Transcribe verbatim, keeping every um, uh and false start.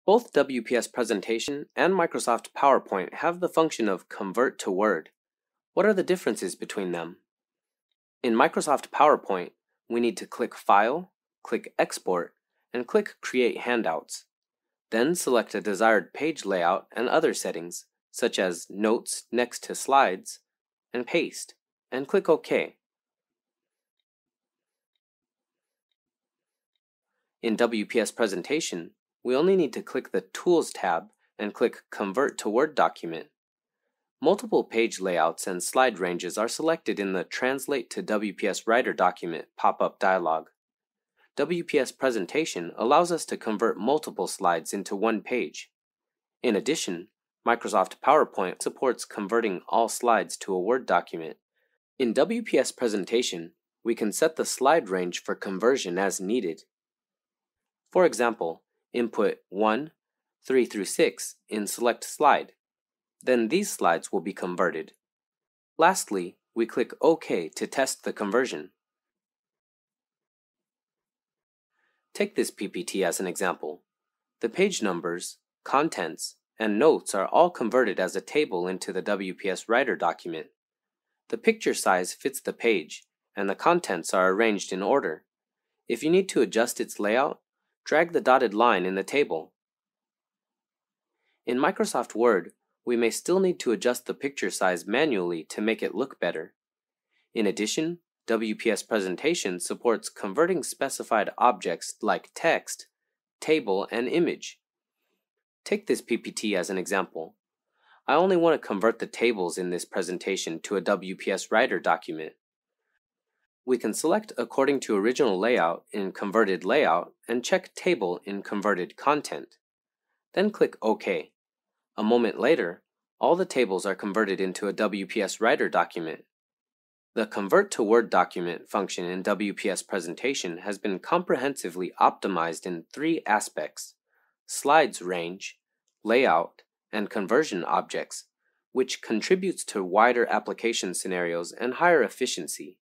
Both W P S Presentation and Microsoft PowerPoint have the function of Convert to Word. What are the differences between them? In Microsoft PowerPoint, we need to click File, click Export, and click Create Handouts. Then select a desired page layout and other settings, such as Notes next to Slides, and Paste, and click OK. In W P S Presentation, we only need to click the Tools tab and click Convert to Word Document. Multiple page layouts and slide ranges are selected in the Translate to W P S Writer document pop-up dialog. W P S Presentation allows us to convert multiple slides into one page. In addition, Microsoft PowerPoint supports converting all slides to a Word document. In W P S Presentation, we can set the slide range for conversion as needed. For example, input one, three through six in Select Slide. Then these slides will be converted. Lastly, we click OK to test the conversion. Take this P P T as an example. The page numbers, contents, and notes are all converted as a table into the W P S Writer document. The picture size fits the page, and the contents are arranged in order. If you need to adjust its layout, drag the dotted line in the table. In Microsoft Word, we may still need to adjust the picture size manually to make it look better. In addition, W P S Presentation supports converting specified objects like text, table, and image. Take this P P T as an example. I only want to convert the tables in this presentation to a W P S Writer document. We can select according to original layout in Converted Layout and check Table in Converted Content. Then click OK. A moment later, all the tables are converted into a W P S Writer document. The Convert to Word document function in W P S Presentation has been comprehensively optimized in three aspects: slides range, layout, and conversion objects, which contributes to wider application scenarios and higher efficiency.